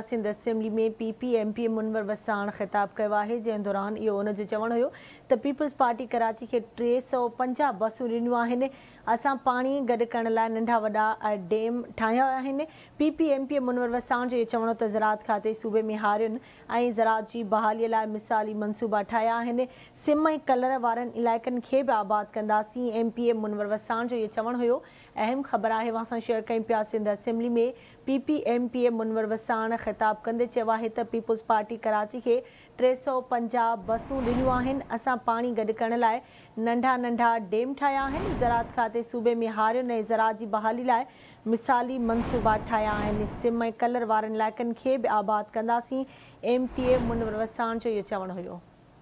Sindh assembly में PPMP Munawar Wasan ख़िताब कयो आहे, जंहिं दौरान इहो उन जो चवणु हुयो त पीपल्स पार्टी कराची खे 350 बसूं ॾिनियूं आहिनि। असां पाणी गॾु करण लाइ नंढा वॾा डैम ठाहिया आहिनि। PPMP मुनवर वसाण जो इहो चवणो त ज़राअत खाते सूबे में हारियुनि ऐं ज़राअत जी बहालीअ लाइ मिसाली मनसूबा ठाहिया आहिनि। सिम ऐं कलर वारनि इलाइक़नि खे बि आबाद कंदासीं। MPA मुनवर वसाण जो इहो चवणु हुयो। अहम ख़बर आहे, असां सां शेयर कयूं पिया। सिंध असेंबली में PPMP मुनवर वसाण ख़िताब कंदे चयो आहे त पीपल्स पार्टी कराची खे 350 बसूं ॾिनियूं आहिनि। असां पाणी गॾु करण लाइ नंढा नंढा डैम ठाहिया आहिनि। ज़राअत खाते सूबे में हारियुनि ऐं ज़राअत जी बहाली लाइ मिसाली मनसूबा ठाहिया आहिनि। सिम ऐं कलर वारनि इलाइक़नि खे बि आबाद कंदासीं। MPA मुनवर वसाण जो इहो चवणु हुयो।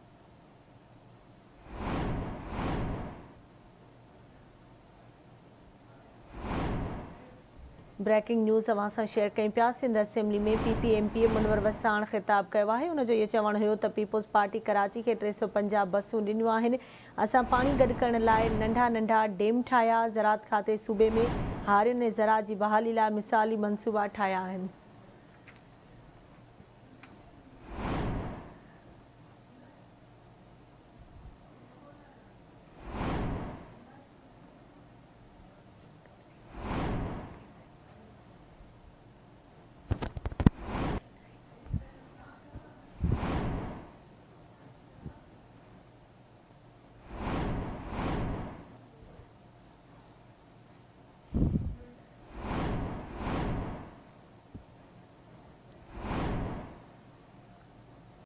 ब्रेकिंग न्यूज़ अवां सां शेयर कयूं पिया। सिंध असेंबली में PPMP मुनवर वसाण ख़िताब कयो आहे। उन जो इहो चवणु हुयो त पीपल्स पार्टी कराची खे 350 बसूं ॾिनियूं आहिनि। असां पाणी गॾु करण लाइ नंढा नंढा डैम ठाहिया। ज़राअत खाते सूबे में हारियुनि ऐं ज़राअत जी बहाली लाइ मिसाली मनसूबा ठाहिया आहिनि।